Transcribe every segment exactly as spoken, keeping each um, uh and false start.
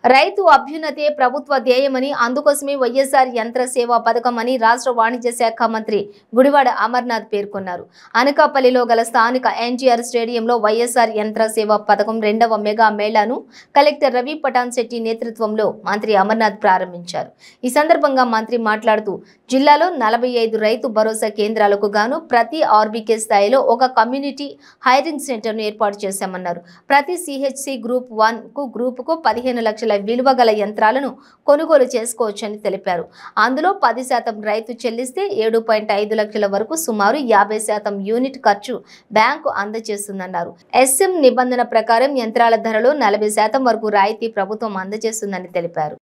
రైతు అభ్యున్నతే ప్రభుత్వ ధ్యేయమని అందుకోసమే వైఎస్ఆర్ యంత్ర సేవా పథకం అని రాష్ట్ర వాణిజ్య శాఖ మంత్రి గుడివాడ అమర్నాథ్ పేర్కొన్నారు. అనకాపల్లిలో గల స్థానిక ఎన్టీఆర్ స్టేడియంలో వైఎస్ఆర్ యంత్ర సేవా పథకం రెండవ మెగా మేళాను కలెక్టర్ రవి పటాన్ శెట్టి నేతృత్వంలో మంత్రి అమర్నాథ్ ప్రారంభించారు. ఈ సందర్భంగా మంత్రి మాట్లాడుతూ జిల్లాలో నలభై ఐదు రైతు భరోసా కేంద్రాలకు గాను ప్రతి ఆర్బీకే స్థాయిలో ఒక కమ్యూనిటీ హైరింగ్ సెంటర్ను ఏర్పాటు చేశామన్నారు. ప్రతి సిహెచ్సి గ్రూప్ వన్ కు గ్రూపుకు పదిహేను లక్షల విలువ గల యంత్రాలను కొనుగోలు చేసుకోవచ్చని తెలిపారు. అందులో పది శాతం రైతు చెల్లిస్తే ఏడు పాయింట్ ఐదు లక్షల వరకు సుమారు యాభై శాతం యూనిట్ ఖర్చు బ్యాంకు అందజేస్తుందన్నారు. ఎస్ఎం నిబంధన ప్రకారం యంత్రాల ధరలో నలభై శాతం వరకు రాయితీ ప్రభుత్వం అందజేస్తుందని తెలిపారు.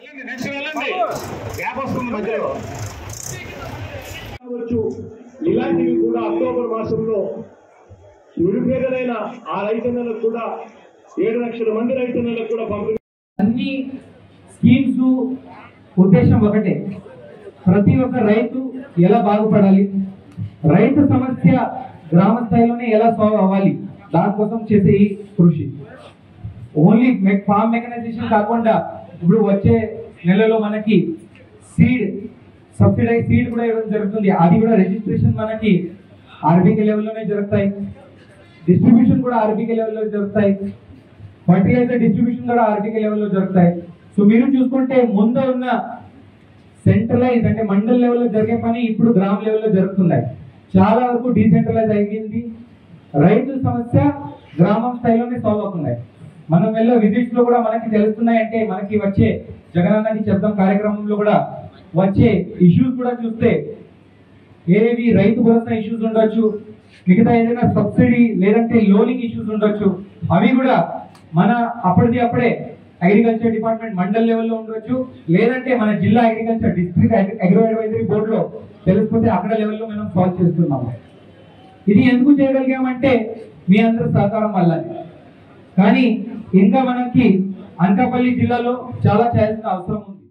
ఇలాంటివి కూడా అక్టోబర్ మాసంలో నిరుపేదలైన ఆ రైతన్నలకు కూడా ఏడు లక్షల మంది రైతన్నలకు కూడా పంపిణీ. అన్ని స్కీమ్స్ ఉద్దేశం ఒకటే, ప్రతి ఒక్క రైతు ఎలా బాగుపడాలి, రైతు సమస్య గ్రామ స్థాయిలోనే ఎలా సాల్వ్ అవ్వాలి, దానికోసం చేసే ఈ కృషి. ఓన్లీ ఫార్మ్ మెకనైజేషన్ కాకుండా ఇప్పుడు వచ్చే నెలలో మనకి సీడ్ సబ్సిడైజ్ సీడ్ కూడా ఇవ్వడం జరుగుతుంది. అది కూడా రిజిస్ట్రేషన్ మనకి ఆర్బీకే లెవెల్లోనే జరుగుతాయి, డిస్ట్రిబ్యూషన్ కూడా ఆర్బీకే లెవెల్లో జరుగుతాయి, ఫర్టిలైజర్ డిస్ట్రిబ్యూషన్ కూడా ఆర్బీకే లెవెల్లో జరుగుతాయి. సో మీరు చూసుకుంటే ముందు ఉన్న సెంట్రలైజ్ అంటే మండల్ లెవెల్లో జరిగే పని ఇప్పుడు గ్రామ లెవెల్లో జరుగుతున్నాయి. చాలా వరకు డీసెంట్రలైజ్ అయ్యింది. రైతుల సమస్య గ్రామం స్థాయిలోనే సాల్వ్ అవుతున్నాయి. మనం వెళ్ళే విజిట్స్ లో కూడా మనకి తెలుస్తున్నాయి. అంటే మనకి వచ్చే జగనన్నకి చెప్తాం కార్యక్రమంలో కూడా వచ్చే ఇష్యూస్ కూడా చూస్తే ఏవి రైతు భరోసా ఇష్యూస్ ఉండొచ్చు, మిగతా ఏదైనా సబ్సిడీ లేదంటే లోనింగ్ ఇష్యూస్ ఉండొచ్చు, అవి కూడా మన అప్పటిది అప్పుడే అగ్రికల్చర్ డిపార్ట్మెంట్ మండల్ లెవెల్లో ఉండొచ్చు, లేదంటే మన జిల్లా అగ్రికల్చర్ డిస్ట్రిక్ట్ అగ్రో అడ్వైజరీ బోర్డులో తెలిసిపోతే అక్కడ లెవెల్లో మనం సాల్వ్ చేస్తున్నాము. ఇది ఎందుకు చేయగలిగామంటే మీ అందరూ సహకారం వల్ల. కానీ ఇంకా మనకి అనకాపల్లి జిల్లాలో చాలా చేయాల్సిన అవసరం ఉంది.